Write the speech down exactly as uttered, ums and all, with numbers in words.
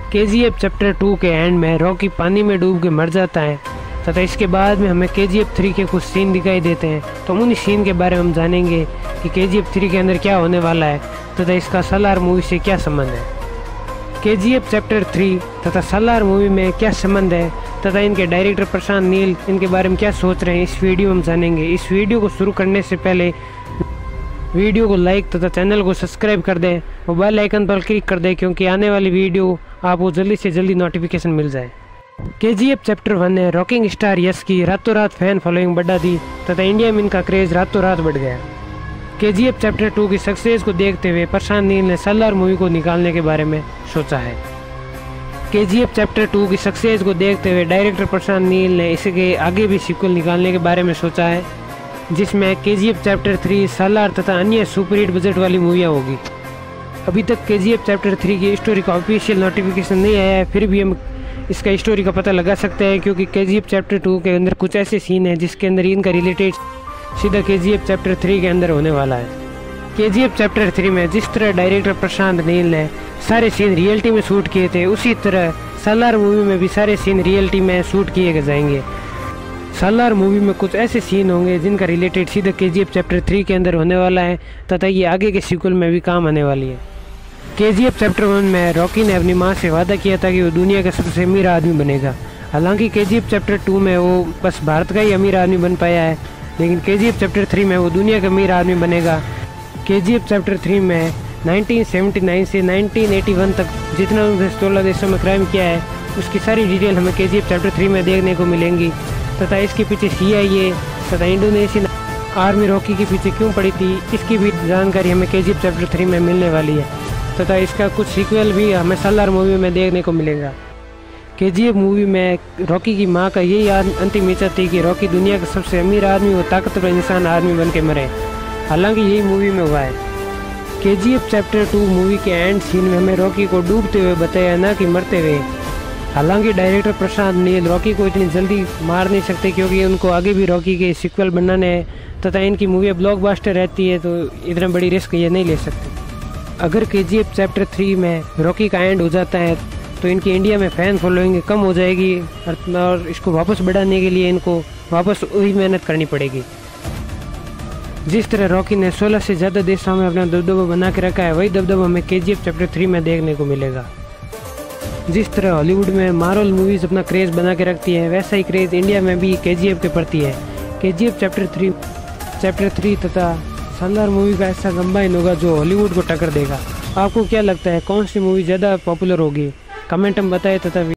KGF chapter two के end में Rocky पानी में डूब के मर जाता है तथा इसके बाद में हमें केजीएफ थ्री के कुछ सीन दिखाई देते हैं। तो उन्हीं सीन के बारे में हम जानेंगे कि केजीएफ थ्री के अंदर क्या होने वाला है तथा इसका सालार मूवी से क्या संबंध है। केजीएफ चैप्टर थ्री तथा सालार मूवी में क्या संबंध है तथा इनके डायरेक्टर प्रशांत नील इनके बारे में क्या सोच रहे हैं, इस वीडियो में हम जानेंगे। इस वीडियो को शुरू करने से पहले वीडियो को लाइक तथा चैनल को सब्सक्राइब कर दें और बेल आइकन पर क्लिक कर दें, क्योंकि आने वाली वीडियो आपको जल्दी से जल्दी नोटिफिकेशन मिल जाए। केजीएफ चैप्टर वन ने रॉकिंग स्टार यश की रातों रात फैन फॉलोइंग बढ़ा दी तथा इंडिया में इनका क्रेज रातों रात बढ़ गया। केजीएफ चैप्टर टू की सक्सेस को देखते हुए प्रशांत नील ने सालार मूवी को निकालने के बारे में सोचा है। केजीएफ चैप्टर टू की सक्सेस को देखते हुए डायरेक्टर प्रशांत नील ने इसके आगे भी सीक्वल निकालने के बारे में सोचा है, जिसमें केजीएफ चैप्टर थ्री, सालार तथा अन्य सुपरहिट बजट वाली मूवियाँ होगी। अभी तक केजीएफ चैप्टर थ्री की स्टोरी का ऑफिशियल नोटिफिकेशन नहीं आया है, फिर भी हम इसका स्टोरी का पता लगा सकते हैं, क्योंकि केजीएफ चैप्टर टू के अंदर कुछ ऐसे सीन हैं जिसके अंदर इनका रिलेटेड सीधा केजीएफ चैप्टर थ्री के अंदर होने वाला है। केजीएफ चैप्टर थ्री में जिस तरह डायरेक्टर प्रशांत नील ने सारे सीन रियलिटी में शूट किए थे, उसी तरह सालार मूवी में भी सारे सीन रियलिटी में शूट किए जाएंगे। सालार मूवी में कुछ ऐसे सीन होंगे जिनका रिलेटेड सीधा केजीएफ चैप्टर थ्री के अंदर होने वाला है तथा ये आगे के सीक्वल में भी काम आने वाली है। केजीएफ चैप्टर वन में रॉकी ने अपनी माँ से वादा किया था कि वो दुनिया का सबसे अमीर आदमी बनेगा। हालांकि केजीएफ चैप्टर टू में वो बस भारत का ही अमीर आदमी बन पाया है, लेकिन केजीएफ चैप्टर थ्री में वो दुनिया का अमीर आदमी बनेगा। केजीएफ चैप्टर थ्री में नाइनटीन सेवेंटी नाइन से नाइनटीन एटी वन तक जितना उन्होंने सोलह देशों में क्राइम किया है, उसकी सारी डिटेल हमें केजीएफ चैप्टर थ्री में देखने को मिलेंगी तथा इसके पीछे सीआईए तथा इंडोनेशियन आर्मी रॉकी के पीछे क्यों पड़ी थी, इसकी भी जानकारी हमें केजीएफ चैप्टर थ्री में मिलने वाली है तथा इसका कुछ सीक्वल भी हमें सालार मूवी में देखने को मिलेगा। केजीएफ मूवी में रॉकी की माँ का यही अंतिम इच्छा थी कि रॉकी दुनिया का सबसे अमीर आदमी और ताकतवर इंसान आदमी बन के मरे। हालांकि यही मूवी में हुआ है। केजीएफ चैप्टर टू मूवी के एंड सीन में हमें रॉकी को डूबते हुए बताया, ना कि मरते हुए। हालांकि डायरेक्टर प्रशांत नील रॉकी को इतनी जल्दी मार नहीं सकते, क्योंकि उनको आगे भी रॉकी के सीक्वल बनाने हैं तथा इनकी मूवी ब्लॉकबस्टर रहती है, तो इतना बड़ी रिस्क ये नहीं ले सकते। अगर केजीएफ चैप्टर थ्री में रॉकी का एंड हो जाता है तो इनकी इंडिया में फैन फॉलोइंग कम हो जाएगी और इसको वापस बढ़ाने के लिए इनको वापस वही मेहनत करनी पड़ेगी। जिस तरह रॉकी ने सोलह से ज़्यादा देशों में अपना दबदबा बना के रखा है, वही दबदबा हमें केजीएफ चैप्टर थ्री में देखने को मिलेगा। जिस तरह हॉलीवुड में मार्वल मूवीज़ अपना क्रेज़ बना के रखती है, वैसा ही क्रेज़ इंडिया में भी केजीएफ के प्रति है। KGF chapter three chapter three तथा सालार मूवी का ऐसा कंबाइन होगा जो हॉलीवुड को टक्कर देगा। आपको क्या लगता है, कौन सी मूवी ज़्यादा पॉपुलर होगी? कमेंट में बताएं तथा